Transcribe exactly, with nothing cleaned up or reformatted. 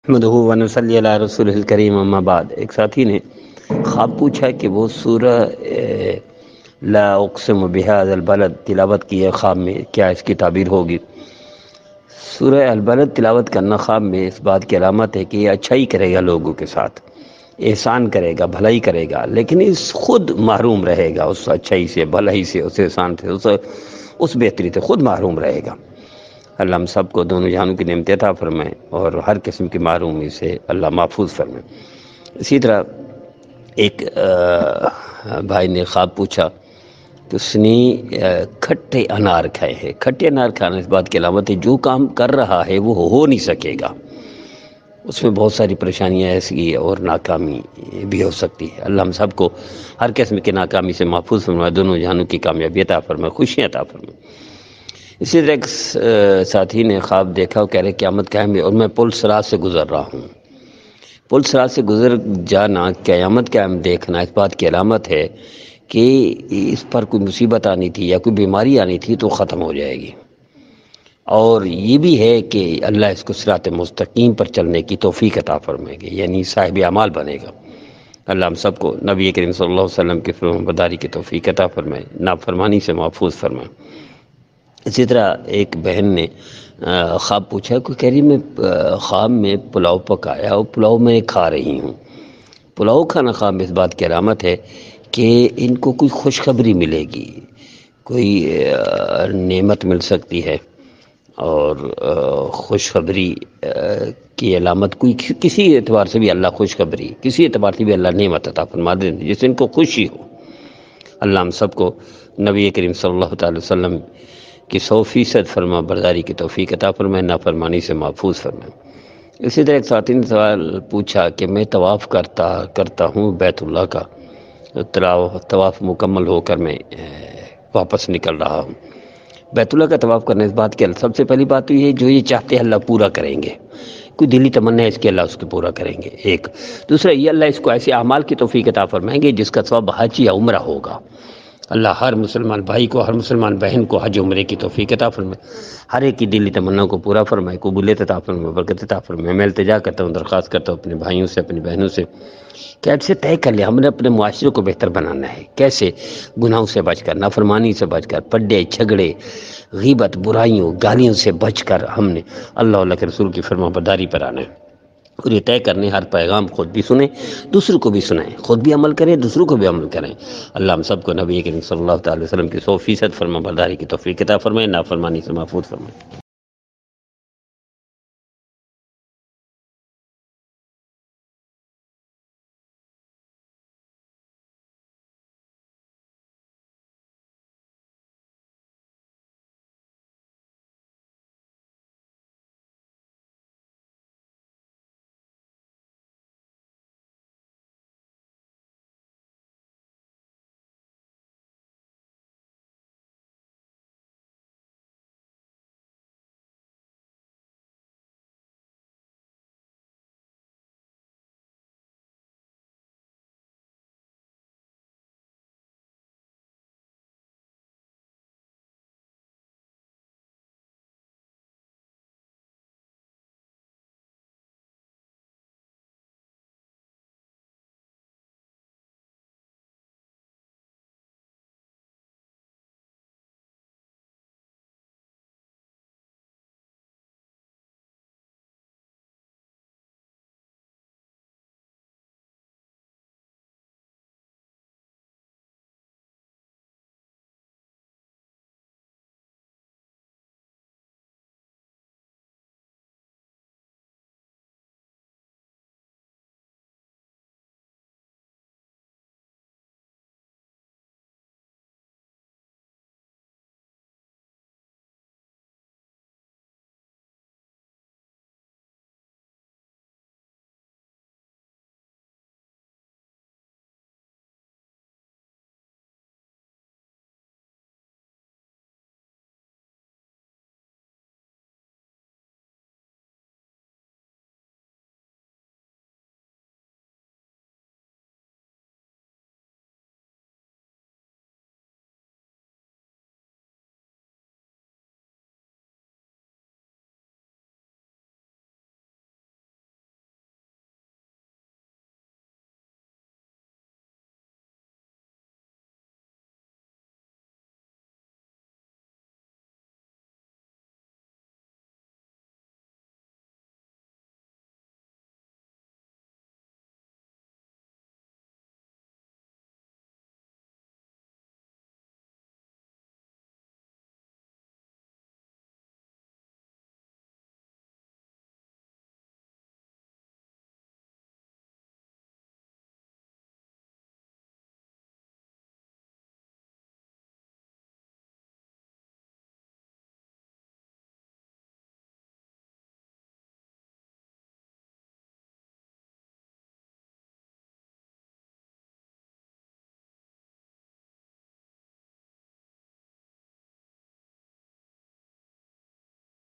نحمدہ و نصلی علی رسول الکریم اما بعد۔ ایک ساتھی نے خواب پوچھا کہ وہ سورہ لا اقسم بہذا البلد تلاوت کی ہے خواب میں، کیا اس کی تعبیر ہوگی؟ سورہ البلد تلاوت کرنا خواب میں اس بات کی علامت ہے کہ یہ اچھائی کرے گا، لوگوں کے ساتھ احسان کرے گا، بھلائی کرے گا، لیکن اس خود محروم رہے گا، اس اچھائی سے، بھلائی سے، اس احسان سے، اس اس بہتری سے خود محروم رہے گا۔ اللہ ہم سب کو دونوں جہانوں کی نعمت عطا فرمائے اور ہر قسم کی محرومی سے اللہ محفوظ فرمائے۔ اسی طرح ایک بھائی نے خواب پوچھا کہ اس نے کھٹے انار کھائے ہیں۔ کھٹے انار کھانا اس بات کی علامت ہے جو کام کر رہا ہے وہ ہو نہیں سکے گا، اس میں بہت ساری پریشانیاں ایسی اور ناکامی بھی ہو سکتی ہے۔ اللہ ہم سب کو ہر قسم کی ناکامی سے محفوظ فرمائے، دونوں جہانوں کی کامیابی عطا فرمائے، خوشیاں عطا فرمائے۔ اسی طرح ایک ساتھی نے خواب دیکھا، وہ کہہ رہے قیامت قائم ہے اور میں پل صراط سے گزر رہا ہوں۔ پل صراط سے گزر جانا، قیامت قائم دیکھنا اس بات کی علامت ہے کہ اس پر کوئی مصیبت آنی تھی یا کوئی بیماری آنی تھی تو ختم ہو جائے گی، اور یہ بھی ہے کہ اللہ اس کو صراط مستقیم پر چلنے کی توفیق عطا فرمائے گے، یعنی صاحب اعمال بنے گا۔ اللہ ہم سب کو نبی کریم صلی اللہ علیہ وسلم کی فرمانبرداری کی توفیق عطا فرمائے، نافرمانی سے محفوظ فرمائے۔ اسی طرح ایک بہن نے خواب پوچھا، کوئی کہہ رہی میں خواب میں پلاؤ پکایا اور پلاؤ میں کھا رہی ہوں۔ پلاؤ کھانا خواب میں اس بات کی علامت ہے کہ ان کو کوئی خوشخبری ملے گی، کوئی نعمت مل سکتی ہے، اور خوشخبری کی علامت کوئی کسی اعتبار سے بھی اللہ خوشخبری، کسی اعتبار سے بھی اللہ نعمت عطا فرما دیں جس سے ان کو خوشی ہو۔ اللہ ہم سب کو نبی کریم صلی اللہ تعالی وسلم کی سو فیصد فرما برداری کی توفیق عطا فرمائے، نافرمانی سے محفوظ فرمائے۔ اسی طرح ایک ساتھی نے سوال پوچھا کہ میں طواف کرتا کرتا ہوں بیت اللہ کا، طواف مکمل ہو کر میں واپس نکل رہا ہوں۔ بیت اللہ کا طواف کرنے اس بات کی سب سے پہلی بات تو یہ جو یہ چاہتے ہیں اللہ پورا کریں گے، کوئی دلی تمنا ہے اس کے اللہ اس کو پورا کریں گے، ایک دوسرا یہ اللہ اس کو ایسے اعمال کی توفیق عطا فرمائیں گے جس کا ثواب حج یا عمرہ ہوگا۔ اللہ ہر مسلمان بھائی کو، ہر مسلمان بہن کو حج عمرے کی توفیق عطا فرمائے، ہر ایک کی دلی تمنا کو پورا فرمائے، قبولیت عطا فرمائے، برکت عطا فرمائے۔ میں التجا کرتا ہوں، درخواست کرتا ہوں اپنے بھائیوں سے، اپنی بہنوں سے کہ اب سے طے کر لیں ہم نے اپنے معاشرے کو بہتر بنانا ہے، کیسے؟ گناہوں سے بچ کر، نافرمانی سے بچ کر، پڈے جھگڑے، غیبت، برائیوں، گالیوں سے بچ کر ہم نے اللہ اللہ کے رسول کی فرما برداری پر آنا ہے، اور یہ طے کرنے ہر پیغام خود بھی سنیں، دوسروں کو بھی سنائیں، خود بھی عمل کریں، دوسروں کو بھی عمل کریں۔ اللہ ہم سب کو نبی کریم صلی اللہ تعالی وسلم کی سو فیصد فرما برداری کی توفیق عطا فرمائے، نافرمانی سے محفوظ فرمائے۔